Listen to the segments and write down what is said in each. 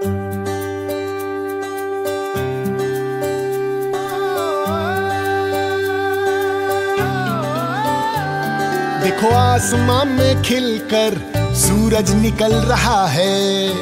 देखो आसमां में खिलकर सूरज निकल रहा है।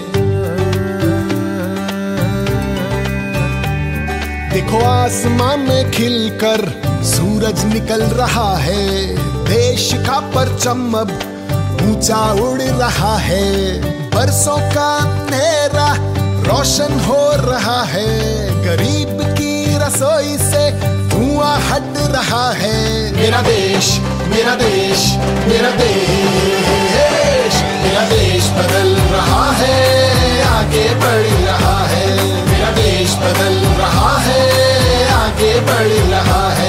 देखो आसमां में खिलकर सूरज निकल रहा है। देश का परचम अब ऊंचा उड़ रहा है। बरसों का अंधेरा रोशन हो रहा है। गरीब की रसोई से धुआं हट रहा है। मेरा देश, मेरा देश, मेरा देश, मेरा देश बदल रहा है, आगे बढ़ रहा है। मेरा देश बदल रहा है, आगे बढ़ रहा है।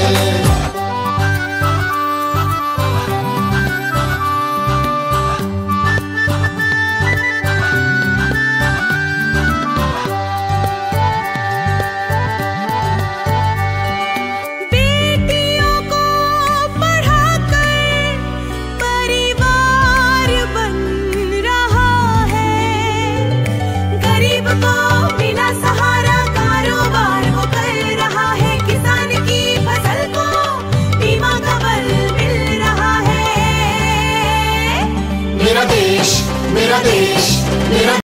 मेरा देश, मेरा देश, मेरा